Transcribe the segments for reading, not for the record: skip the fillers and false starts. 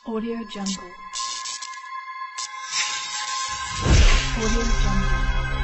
Audio Jungle. Audio Jungle.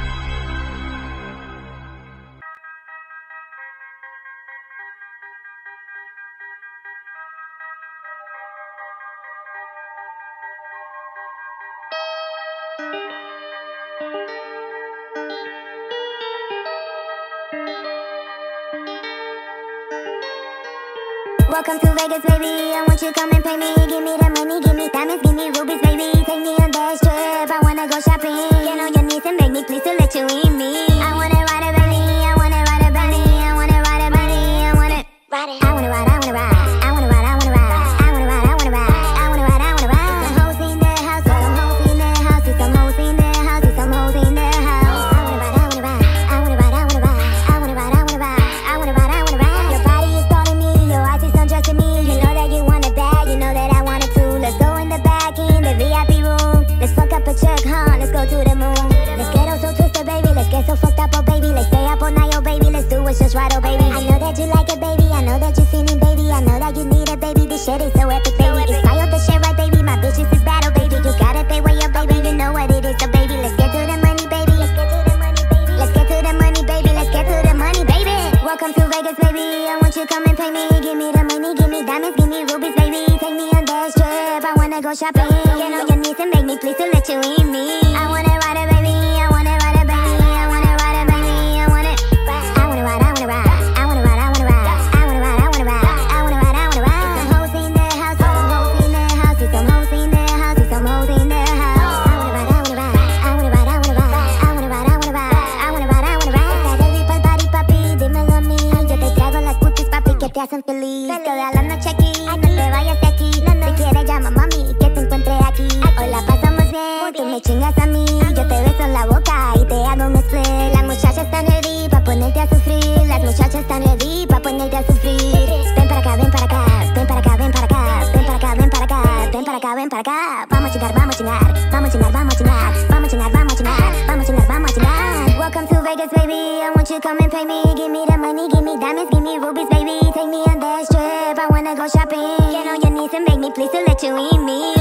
Welcome to Vegas, baby. I want you come and pay me. Give me the money, give me diamonds, give me rubies, baby. Take me on that trip. I wanna go shopping. Get on your knees and beg me, please, to let you in me. I wanna ride it, baby. I wanna ride it, baby. I wanna ride it, baby. I wanna ride it. I wanna ride, I wanna ride. I wanna ride, I wanna ride. I wanna ride, I wanna ride. I wanna ride, I wanna ride. Some hoes in the house, some hoes in the house, some hoes in the house, some hoes in the house. I wanna ride, I wanna ride. I wanna ride, I wanna ride. I wanna ride, I wanna ride. I wanna ride, I wanna ride. Your body is calling me, your eyes is undressing me. You know that you want it bad, you know that I want it too. Let's go in the back, in the VIP room. Let's fuck up a check, huh? Let's go to the moon. Let's get all so twisted, baby. Let's get so fucked up, oh baby. Let's stay up all night, oh baby. Let's do what's just right, oh baby. I know that you like it, baby. I know that you seen it, baby. I know that you need it, baby. This shit is so epic, baby. It's fire the shit, right, baby. My bitches is battle, baby. You gotta pay way up, baby. You know what it is, so baby. Let's get to the money, baby. Let's get to the money, baby. Let's get to the money, baby. Let's get to the money, baby. Welcome to Vegas, baby. I want you come and pay me. Give me the money, give me diamonds, give me rubies, baby. Take me on that trip. I wanna go shopping. Get on your knees and beg me, please, to let you in me. I wanna ride it, baby. I wanna ride it, baby. I wanna ride it, baby. I wanna ride, I wanna ride. I wanna ride, I wanna ride. I wanna ride, I wanna ride. I wanna ride, I wanna ride. Some hoes in the house, some hoes in the house, some hoes in the house, some hoes in the house. I wanna ride, I wanna ride. I wanna ride, I wanna ride. I wanna ride, I wanna ride. I wanna ride, I wanna ride. Está ready pa'l party, papi, dímelo a mí. Yo te traigo las putis, papi, que te hacen feliz. Toda la noche aquí, no te vayas de aquí. Si quieres llama mami, que te encuentre aquí. Hoy la pasamos bien, tú me chingas a mí. Yo te beso en la boca y te hago un split. Las muchachas están ready pa' ponerte a sufrir. Las muchachas están ready pa' ponerte a sufrir. Ven para acá, ven para acá. Ven para acá, ven para acá. Ven para acá, ven para acá. Ven para acá, ven para acá. Vamos a chingar, vamos a chingar. Vamos a chingar, vamos a chingar. Vamos a chingar, vamos a chingar. Vamos a chingar, vamos a chingar. Welcome to Vegas, baby. I want you come and pay me. Give me the money, give me diamonds, give me rubies, baby. Take me on that trip. I wanna go shopping. Get on your knees and beg me, please, to let you in me.